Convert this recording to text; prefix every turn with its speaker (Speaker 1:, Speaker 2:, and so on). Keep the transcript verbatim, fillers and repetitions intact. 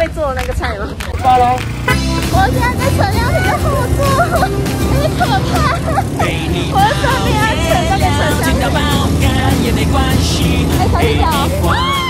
Speaker 1: 做那个菜吗？
Speaker 2: 八楼。
Speaker 1: 我现在在陈亮平的后座，有点可怕。我的身体安全都被陈亮平。哎，小心点哦。